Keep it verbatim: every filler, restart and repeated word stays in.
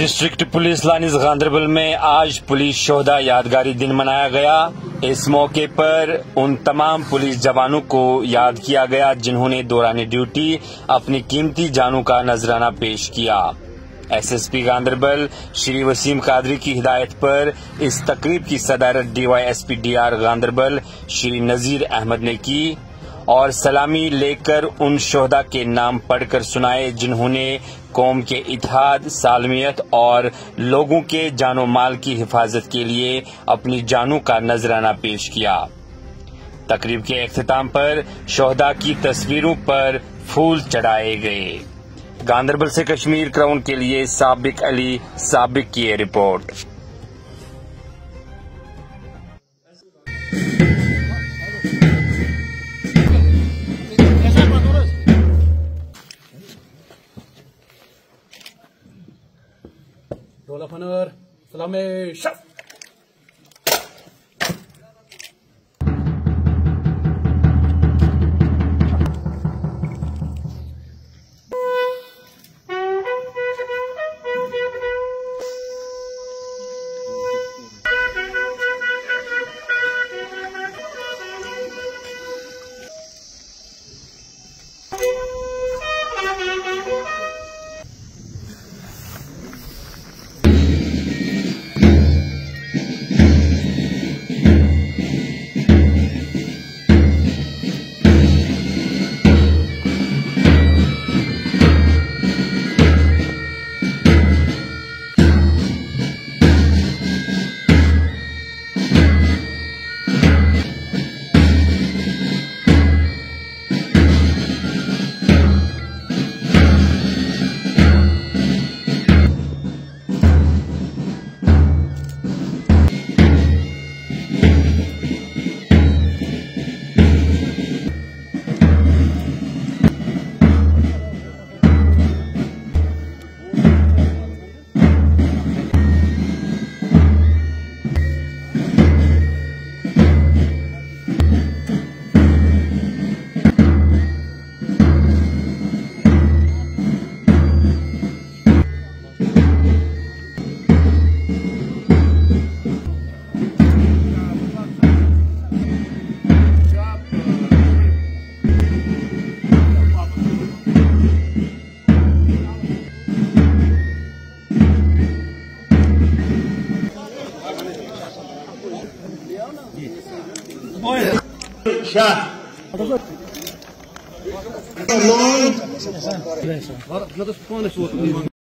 District police lines Ganderbal में आज police शोहदा यादगारी दिन मनाया गया। इस मौके पर उन तमाम पुलिस जवानों को याद किया गया जिन्होंने दौरान ड्यूटी अपनी कीमती जानों का नजराना पेश किया। एसएसपी गांधरबल श्री वसीम कादरी की हिदायत पर इस तकरीब की सदारत डीवाईएसपी डीआर गांधरबल श्री नजीर अहमद ने की और सलामी लेकर उन शोहदा के नाम पढ़कर सुनाए जिन्होंने कौम के इत्तेहाद, सालमियत और लोगों के जानो माल की हिफाजत के लिए अपनी जानों का नजराना पेश किया। तकरीब के इख्तिताम पर शोहदा की तस्वीरों पर फूल चढ़ाए गए। गांधरबल से कश्मीर क्राउन के लिए साबिक अली साबिक की ये रिपोर्ट। Roll of honor, salame, shot. Shot.